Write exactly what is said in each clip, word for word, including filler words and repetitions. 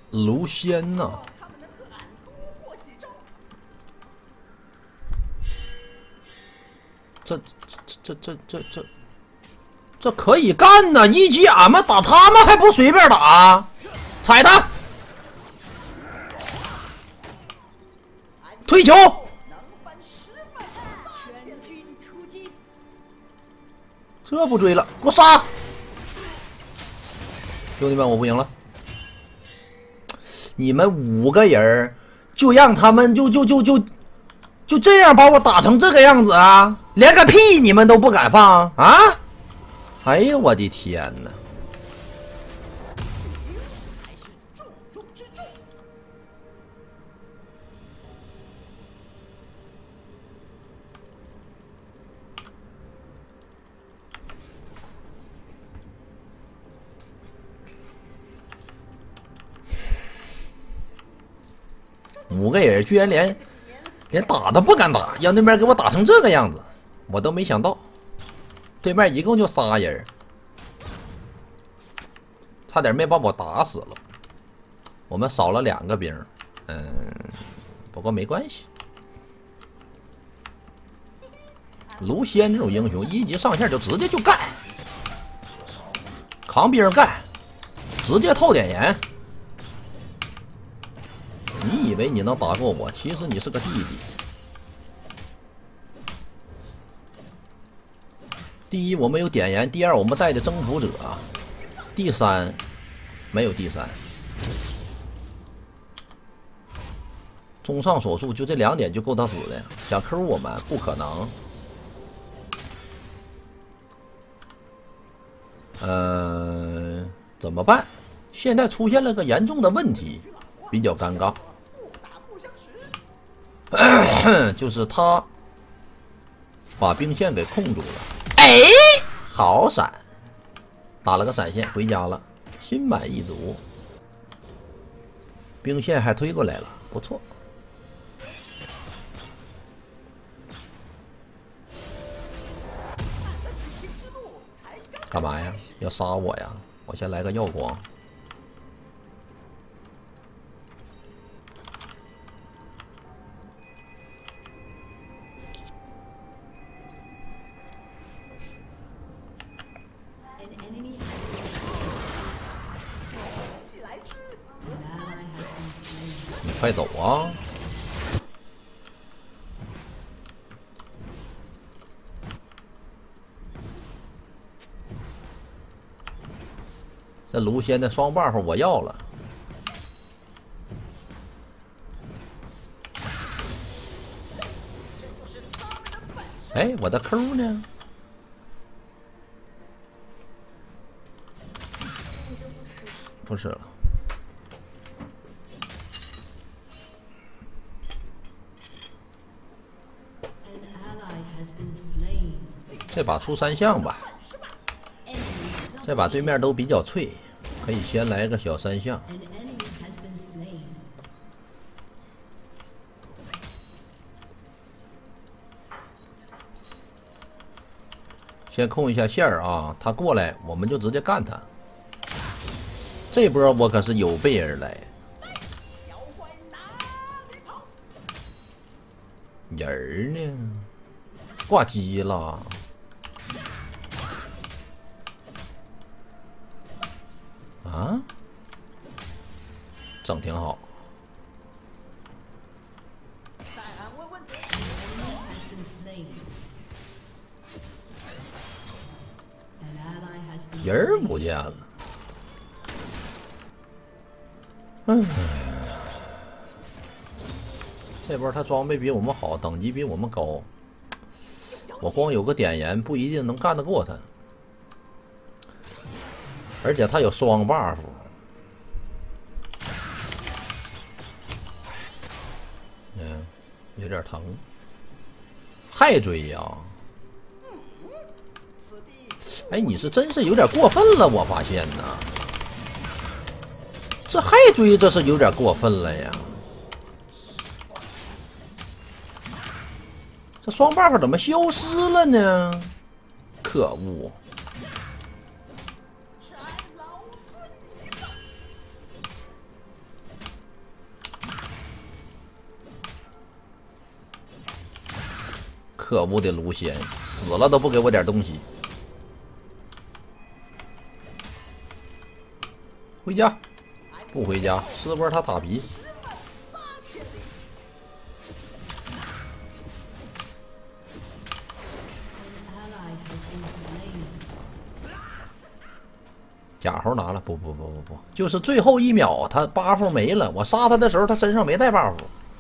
卢仙呐、啊，这这这这这这这可以干呐！一级俺们打他们还不随便打，踩他，推球。 这不追了，给我杀！兄弟们，我不赢了。你们五个人就让他们就就就就就这样把我打成这个样子啊！连个屁你们都不敢放啊！哎呀，我的天哪！五个人居然连连打都不敢打，让对面给我打成这个样子，我都没想到。对面一共就仨人，差点没把我打死了。我们少了两个兵，嗯，不过没关系。卢仙这种英雄，一级上线就直接就干，扛兵干，直接套点盐。 你以为你能打过我？其实你是个弟弟。第一，我们有点燃；第二，我们带的征服者；第三，没有第三。综上所述，就这两点就够他死的。想 Q 我们不可能。呃，怎么办？现在出现了个严重的问题，比较尴尬。 就是他把兵线给控住了，哎，好闪，打了个闪现回家了，心满意足。兵线还推过来了，不错。干嘛呀？要杀我呀？我先来个耀光。 你快走啊！这卢仙的双 buff 我要了。哎，我的 Q 呢？不是了。 这把出三项吧，这把对面都比较脆，可以先来个小三项。先控一下线儿啊，他过来我们就直接干他。这波我可是有备而来。人儿呢？挂机了。 啊，整挺好。人儿不见了。嗯，这波他装备比我们好，等级比我们高。我光有个点燃不一定能干得过他。 而且他有双 buff， 嗯，有点疼，还追呀！哎，你是真是有点过分了，我发现呐，这还追，这是有点过分了呀！这双 buff 怎么消失了呢？可恶！ 可恶的卢仙，死了都不给我点东西。回家，不回家，吃波他塔皮。假猴拿了，不不不不不，就是最后一秒他 buff 没了，我杀他的时候他身上没带 buff。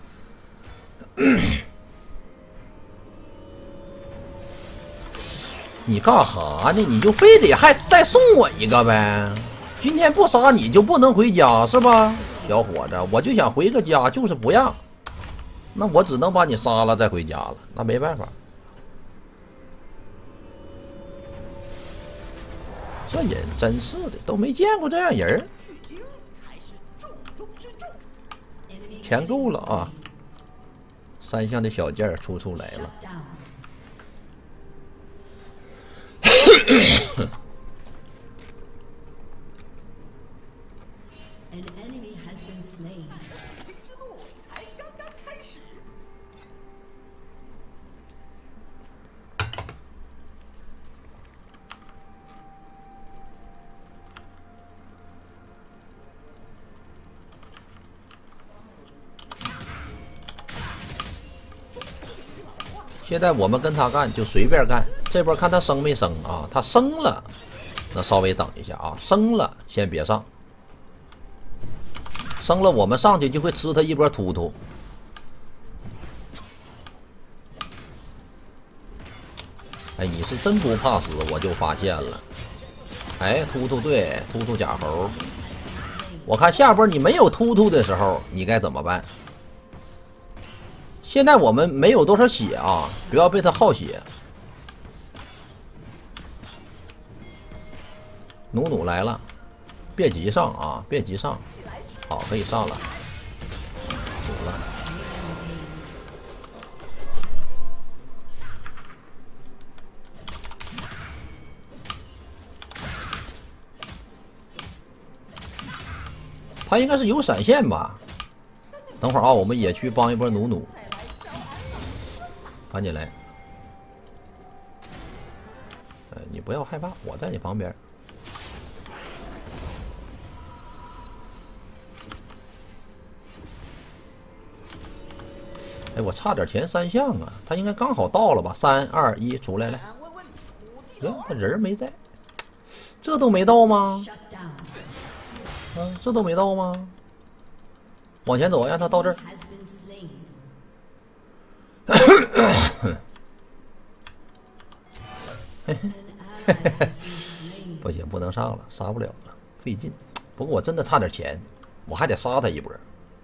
你干哈呢？你就非得还再送我一个呗？今天不杀你就不能回家是吧，小伙子？我就想回个家，就是不让。那我只能把你杀了再回家了，那没办法。这人真是的，都没见过这样人。钱够了啊！三项的小件出出来了。现在我们跟他干就随便干，这波看他升没升啊？他升了，那稍微等一下啊，升了先别上，升了我们上去就会吃他一波突突。哎，你是真不怕死，我就发现了。哎，突突对，突突假猴。我看下波你没有突突的时候，你该怎么办？现在我们没有多少血啊，不要被他耗血。努努来了，别急上啊，别急上，好，可以上了，走了。他应该是有闪现吧？等会儿啊，我们也去帮一波努努。赶紧来！呃，你不要害怕，我在你旁边。哎，我差点前三项啊，他应该刚好到了吧？三二一，出来了。哟，人没在，这都没到吗？嗯，这都没到吗？往前走，让他到这儿。不行，不能上了，杀不了了，费劲。不过我真的差点钱，我还得杀他一波。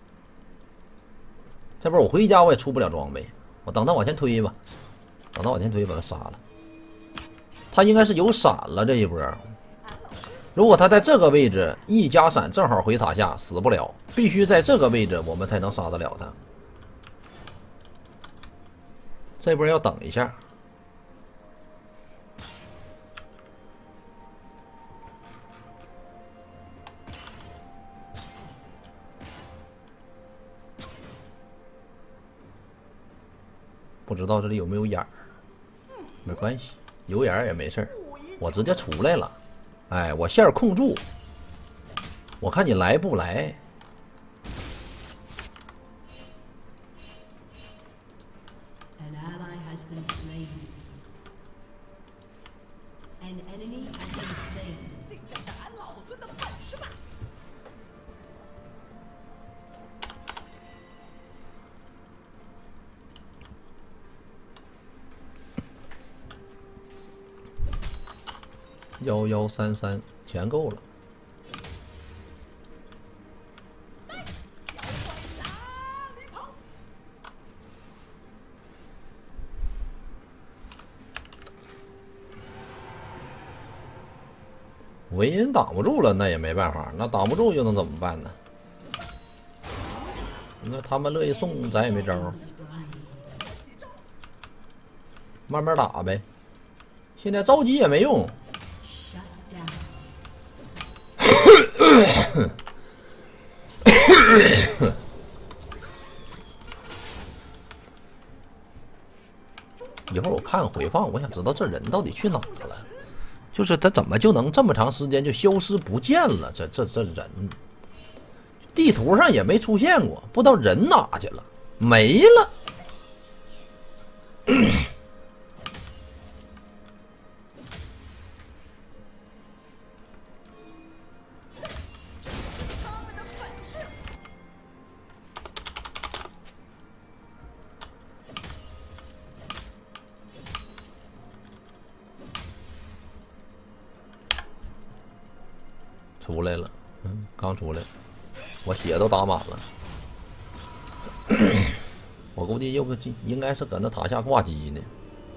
这波我回家我也出不了装备，我等他往前推吧，等他往前推把他杀了。他应该是有闪了这一波。如果他在这个位置一加闪正好回塔下，死不了，必须在这个位置我们才能杀得了他。这波要等一下。不知道这里有没有眼儿，没关系，有眼儿也没事儿，我直接出来了。哎，我线控住，我看你来不来。幺幺三三，钱够了。维恩挡不住了，那也没办法，那挡不住又能怎么办呢？那他们乐意送，咱也没招。慢慢打呗，现在着急也没用。 一会儿我看看回放，我想知道这人到底去哪了。就是他怎么就能这么长时间就消失不见了？这这这人，地图上也没出现过，不知道人哪去了，没了。出来了，嗯，刚出来，我血都打满了。我估计又个应该是搁那塔下挂机呢。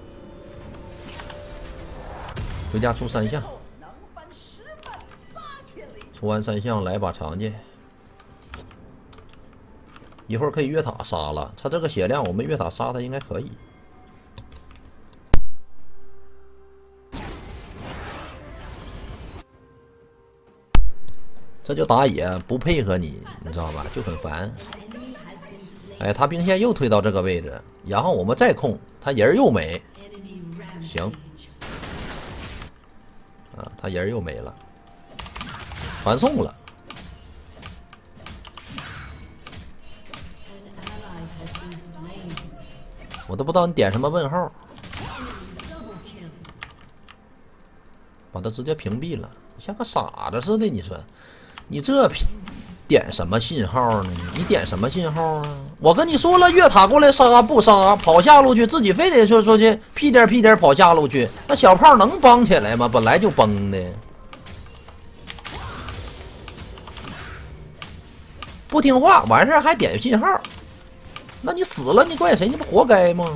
回家出三项，出完三项来把长剑，一会儿可以越塔杀了。他这个血量，我们越塔杀他应该可以。这就打野不配合你，你知道吧？就很烦。哎，他兵线又推到这个位置，然后我们再控，他人又没。行，啊，他人又没了，传送了。我都不知道你点什么问号，把他直接屏蔽了，像个傻子似的。你说？你这点什么信号呢？你点什么信号啊？我跟你说了，越塔过来杀不杀，跑下路去，自己非得说说去屁颠屁颠跑下路去，那小炮能帮起来吗？本来就崩的，不听话，完事儿还点信号，那你死了，你怪谁？你不活该吗？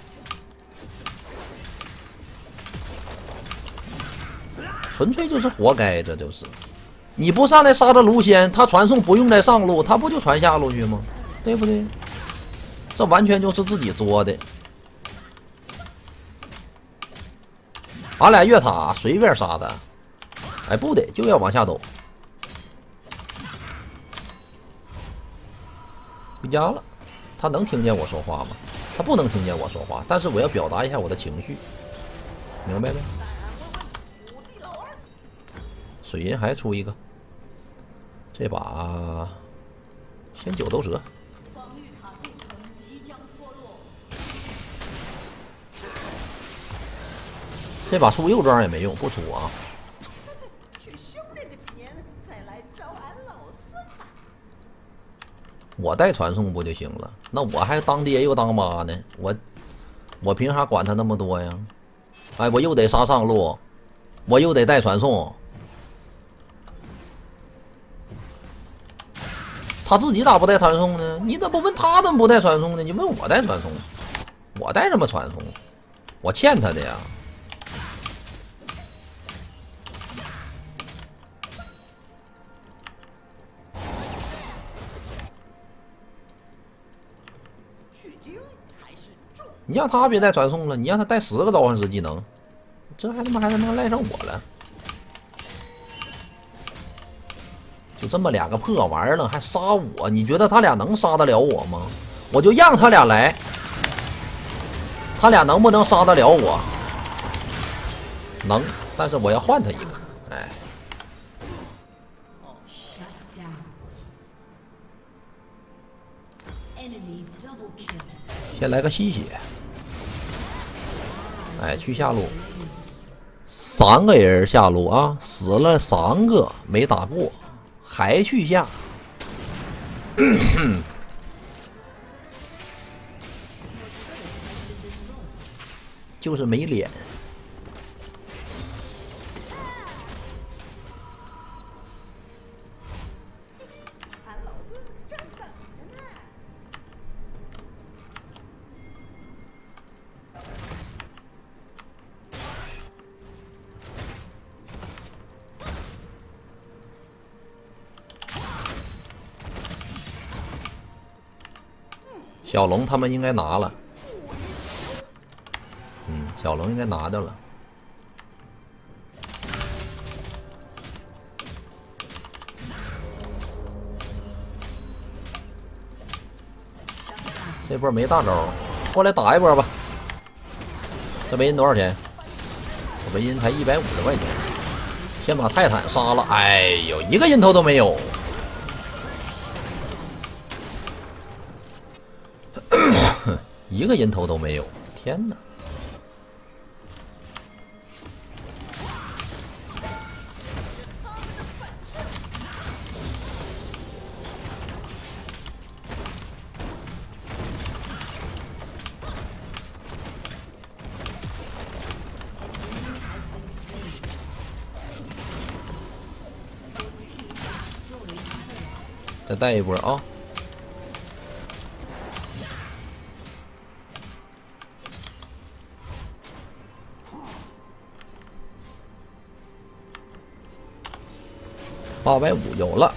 纯粹就是活该，这就是。你不上来杀他卢仙，他传送不用再上路，他不就传下路去吗？对不对？这完全就是自己作的。俺俩越塔随便杀他，哎，不得就要往下走。回家了，他能听见我说话吗？他不能听见我说话，但是我要表达一下我的情绪，明白没？水银还出一个，这把先九头蛇。这把出右装也没用，不出啊。我带传送不就行了？那我还当爹又当妈呢，我我凭啥管他那么多呀？哎，我又得杀上路，我又得带传送。他自己咋不带传送呢？你怎么不问他怎么不带传送呢？你问我带传送，我带什么传送？我欠他的呀。你让他别带传送了，你让他带十个召唤师技能，这还他妈还他妈赖上我了。就这么两个破玩意儿了，还杀我？你觉得他俩能杀得了我吗？我就让他俩来，他俩能不能杀得了我？能，但是我要换他一个。哎，先来个吸血。哎，去下路，三个人下路啊，死了三个，没打过。还去下，就是没脸。俺老孙正等着呢。小龙他们应该拿了，嗯，小龙应该拿掉了。这波没大招，过来打一波吧。 这维因多少钱？这维因才一百五十块钱。先把泰坦杀了。哎呦，一个人头都没有。一个人头都没有，天哪！再带一波啊！八百五有了，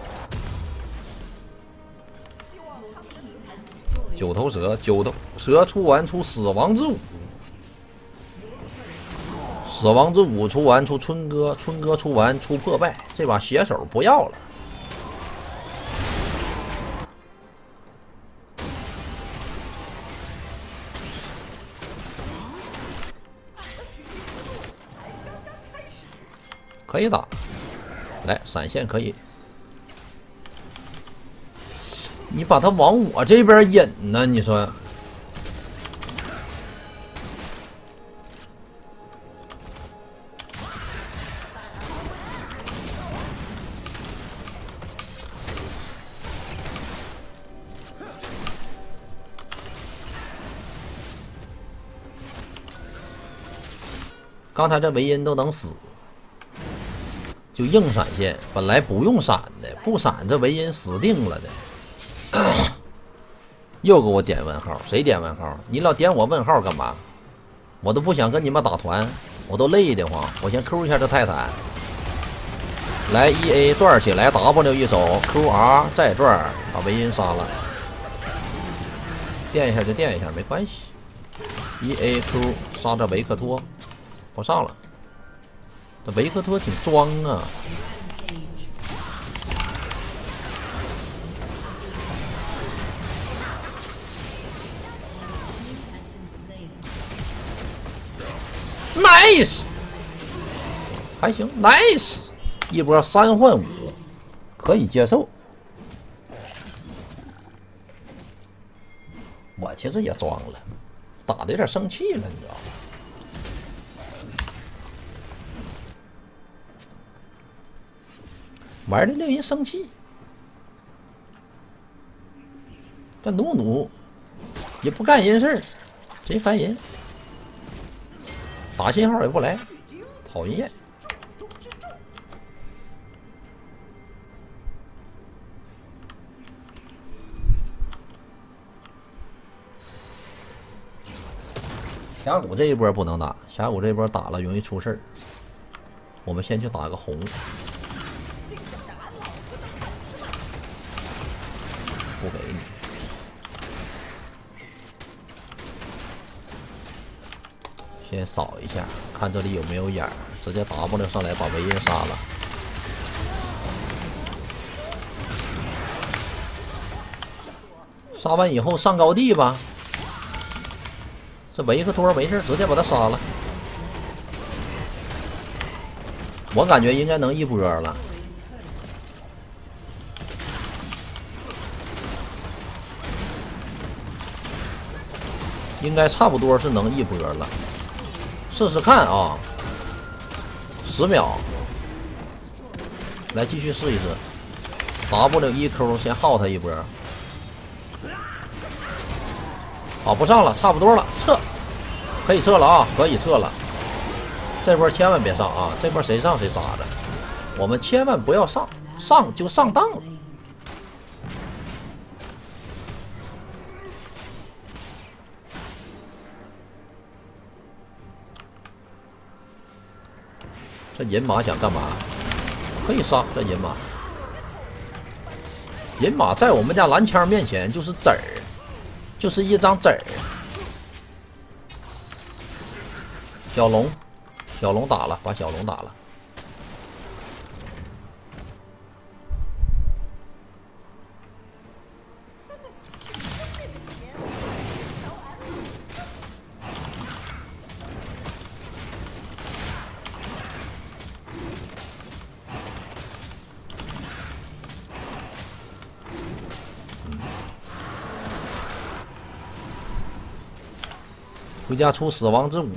九头蛇，九头蛇出完出死亡之舞，死亡之舞出完出春哥，春哥出完出破败，这把血手不要了。可以打，来闪现可以。你把他往我这边引呢？你说？刚才这维因都能死。就硬闪现，本来不用闪的，不闪这维因死定了的。又给我点问号，谁点问号？你老点我问号干嘛？我都不想跟你们打团，我都累得慌。我先 Q 一下这泰坦，来 E A 转起来 ，W 一手 Q R 再转，把维因杀了。电一下就电一下，没关系。E A Q 杀这维克托，不上了。这维克托挺装啊！nice， 还行 ，nice， 一波三换五，可以接受。我其实也装了，打的有点生气了，你知道吗？玩的令人生气。这努努也不干人事儿，贼烦人。打信号也不来，讨人厌。峡谷这一波不能打，峡谷这一波打了容易出事儿。我们先去打个红。不给你。先扫一下，看这里有没有眼儿，直接 W 上来把维因杀了。杀完以后上高地吧。这维克托没事，直接把他杀了。我感觉应该能一波了。应该差不多是能一波了，试试看啊！十秒，来继续试一试。W 一 Q 先耗他一波。好，不上了，差不多了，撤，可以撤了啊，可以撤了。这波千万别上啊！这波谁上谁杀着，我们千万不要上，上就上当了。这银马想干嘛？可以杀这银马。银马在我们家蓝枪面前就是籽儿，就是一张籽儿。小龙，小龙打了，把小龙打了。 回家出死亡之舞。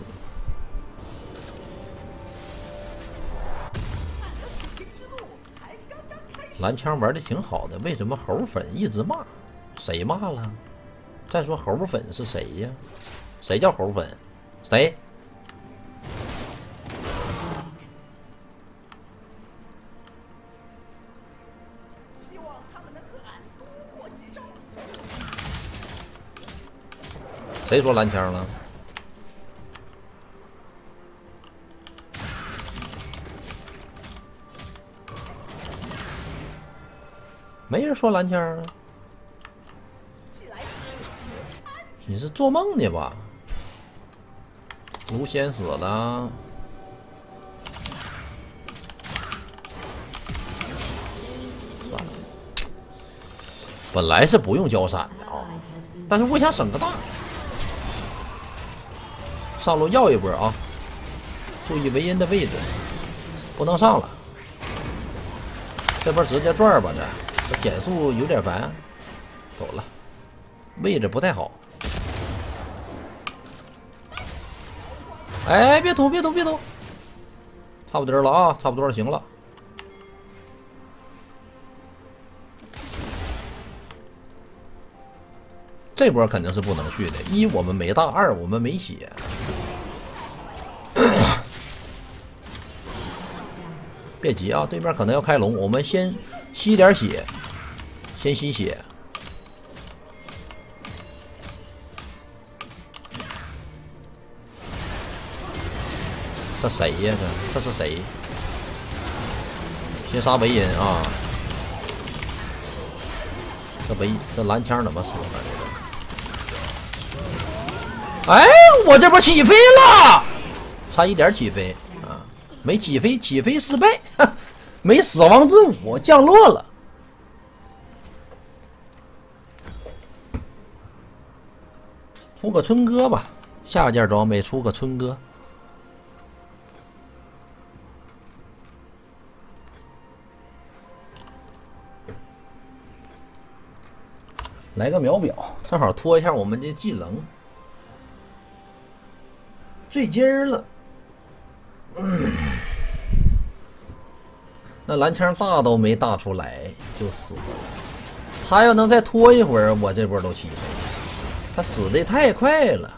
蓝枪玩的挺好的，为什么猴粉一直骂？谁骂了？再说猴粉是谁呀？谁叫猴粉？谁？希望他们能和俺多过几招。谁说蓝枪了？没人说蓝枪啊！你是做梦呢吧？卢仙死了，本来是不用交闪的啊，但是我想省个大，上路要一波啊！注意维恩的位置，不能上了，这波直接转吧，这这减速有点烦，走了，位置不太好。哎，别吐，别吐，别吐，差不多了啊，差不多行了。这波肯定是不能去的，一我们没大，二我们没血。别急啊，对面可能要开龙，我们先吸点血，先吸血。这谁呀？这这是谁？先杀维恩啊！这维这蓝枪怎么死了？这个？哎，我这波起飞了，差一点起飞啊！没起飞，起飞失败，没死亡之舞降落了。出个春哥吧，下件装备出个春哥。来个秒表，正好拖一下我们的技能，坠筋儿了。嗯，那蓝枪大都没大出来就死了。他要能再拖一会儿，我这波都起飞。他死的太快了。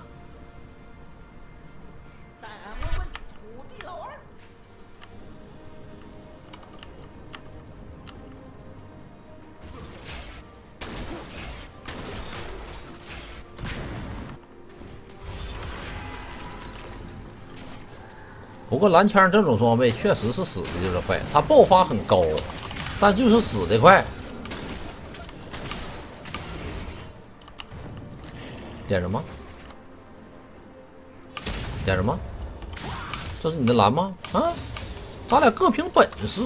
不过蓝枪这种装备确实是死的就是快，它爆发很高，但就是死的快。点什么？点什么？这是你的蓝吗？啊，咱俩各凭本事。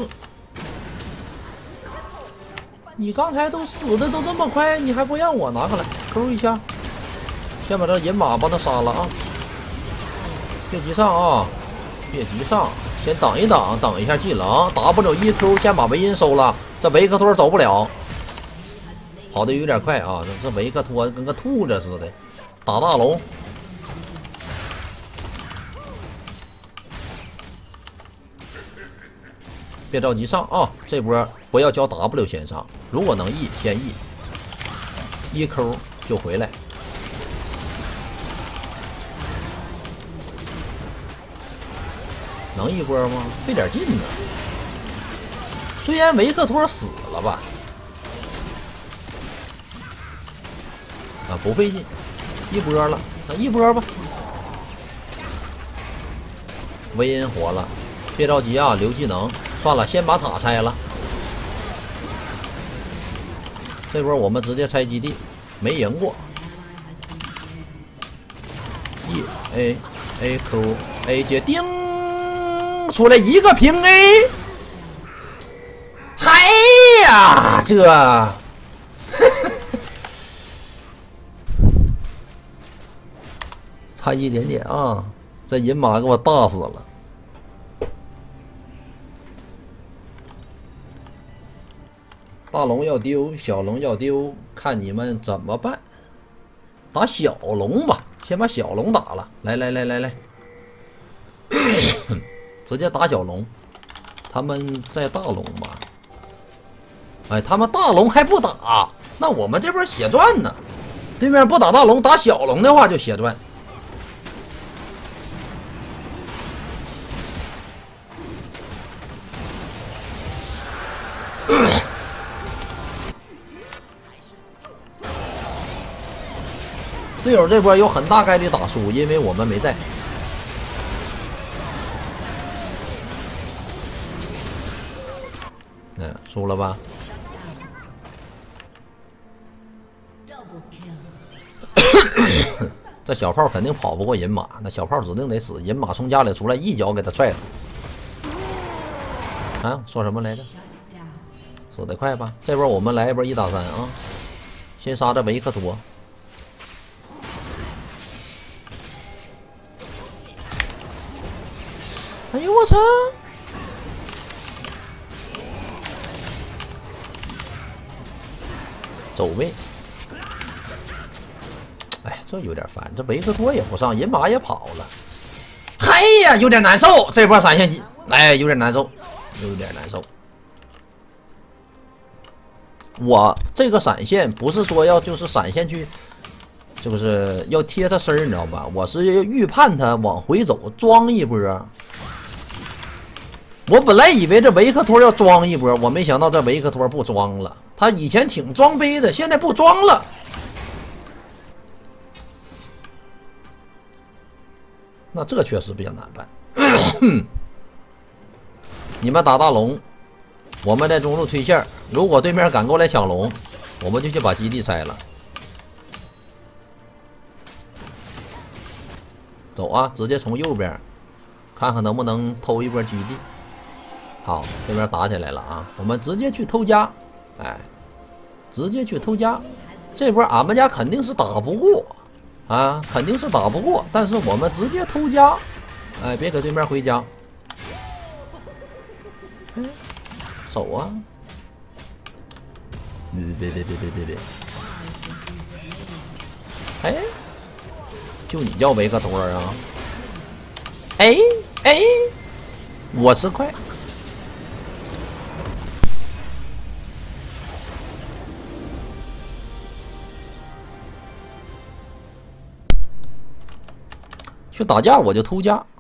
你刚才都死的都这么快，你还不让我拿过来 Q 一下？先把这银马帮他杀了啊！别急上啊！别急上，先等一等，等一下技能 W 一 Q， 先把维恩收了。这维克托走不了，跑的有点快啊！这这维克托跟个兔子似的，打大龙。别着急上啊，这波不要交 W 先上，如果能 E 先 E， 一 Q 就回来。能一波吗？费点劲呢。虽然维克托死了吧，啊，不费劲，一波了，那一波吧。维恩活了，别着急啊，留技能。算了，先把塔拆了。这波我们直接拆基地，没赢过。E A A Q A 接丁。出来一个平 A， 嗨呀，这差一点点啊！这银马给我大死了。大龙要丢，小龙要丢，看你们怎么办。 打小龙吧，先把小龙打了。来来来来来，直接打小龙。他们在大龙吧？哎，他们大龙还不打，那我们这边血赚呢。对面不打大龙，打小龙的话就血赚。队友这波有很大概率打输，因为我们没在。嗯，输了吧？这小炮肯定跑不过银马，那小炮指定得死。银马从家里出来，一脚给他踹死。啊，说什么来着？死得快吧？这波我们来一波一打三啊！先杀这维克托。哎呦我操！走位。哎，这有点烦，这维克托也不上，银马也跑了。嘿呀，有点难受，这波闪现，哎，有点难受，有点难受。我这个闪现不是说要就是闪现去，就是要贴他身儿，你知道吧？我是要预判他往回走，装一波。我本来以为这维克托要装一波，我没想到这维克托不装了。他以前挺装杯的，现在不装了。那这确实比较难办。你们打大龙，我们在中路推线。如果对面敢过来抢龙，我们就去把基地拆了。走啊，直接从右边，看看能不能偷一波基地。好，这边打起来了啊！我们直接去偷家，哎，直接去偷家。这波俺们家肯定是打不过啊，肯定是打不过。但是我们直接偷家，哎，别给对面回家。嗯，走啊！别别别别别别别！哎，就你叫维克托啊？哎哎，我是快。去打架我就偷家。